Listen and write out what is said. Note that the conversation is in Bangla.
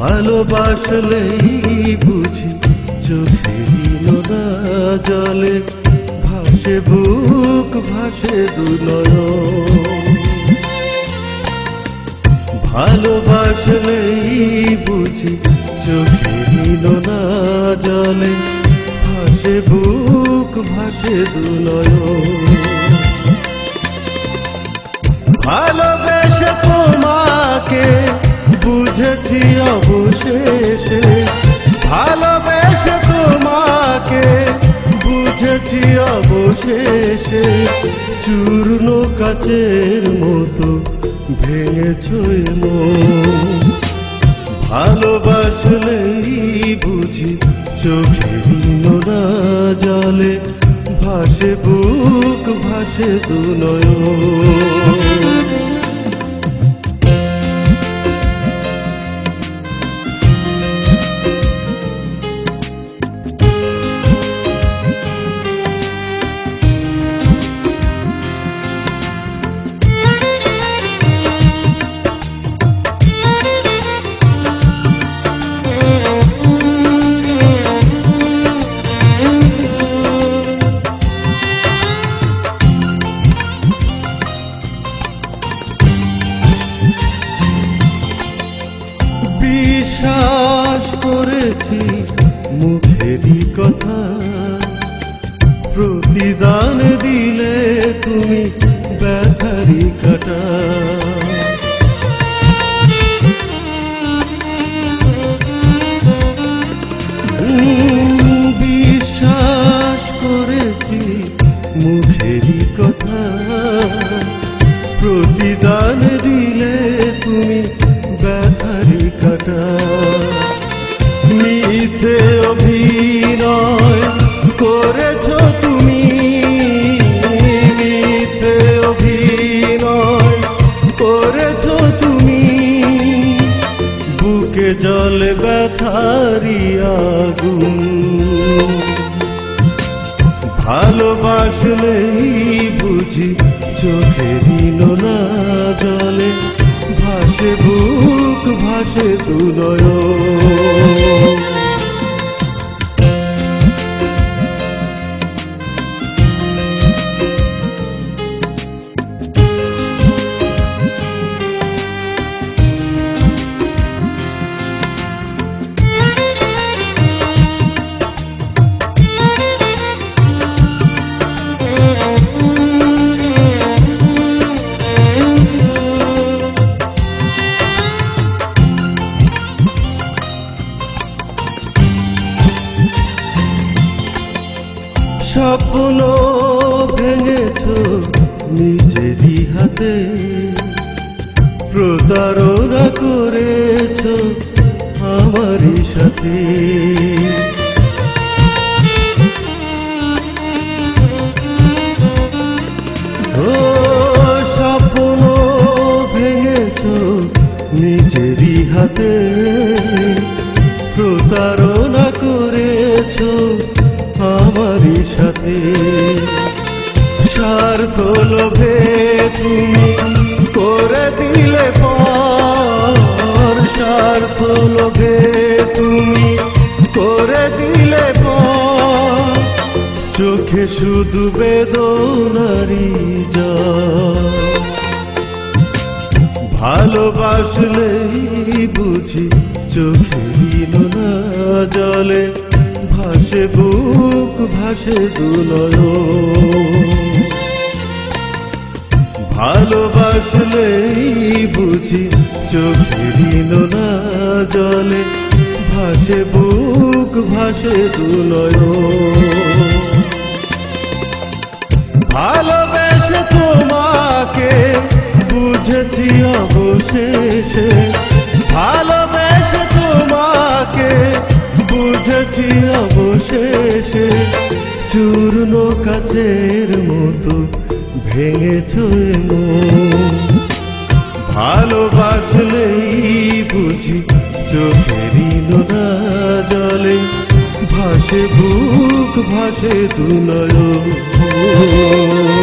ভালোবাসলেই বুঝি চোখের নোনা জলে ভাসে বুক ভাসে দুনয়ন। ভালোবাসলেই বুঝি চোখের নোনা জলে ভাসে বুক ভাসে দুনয়ন। ভালোবেসে তোমাকে বুঝেছি অবশেষে, ভালোবেসে তোমাকে বুঝেছি অবশেষে, চূর্ণ কাচের মতো ভেঙেছো মন। ভালোবাসলেই বুঝি চোখের নোনা জলে ভাসে বুক ভাসে দুনয়ন। বিশ্বাস করেছি মুখেরই কথা, প্রতিদান দিলে তুমি ব্যথারি কাটা। বিশ্বাস করেছি মুখেরই কথা, প্রতিদান দিলে তুমি ব্যথারি কাটা। মিথ্যে অভিনয় করেছ তুমি, মিথ্যে অভিনয় করেছ তুমি, বুকে জলে ব্যথারি আগুন। ভালোবাসলেই বুঝি চোখেরই নোনা জলে ভাসে বুক ভাসে দুনয়ন। স্বপ্ন ভেঙেছ নিজেরই হাতে, প্রতারণা করেছ আমারই সাথে। ও স্বপ্ন ভেঙেছ নিজেরই হাতে, প্রতারণা করেছ আমারই সাথে। স্বার্থ লোভে তুমি করে দিলে পর, স্বার্থ লোভে তুমি করে দিলে পর, চোখে শুধু বেদনারি জল। ভালোবাসলেই বুঝি চোখেরই নোনা জলে ভাসে বুক ভাসে দুনয়ন। ভালোবাসলেই বুঝি চোখেরই নোনা জলে ভাসে বুক ভাসে দুনয়ন। ভালোবেসে তোমাকে বুঝেছি অবশেষে, ভালোবেসে তোমাকে বুঝেছি অবশেষে, চূর্ণ কাচের মতো ভেঙেছো মন। ভালোবাসলেই বুঝি চোখেরই নোনা জলে ভাসে বুক ভাসে দুনয়ন।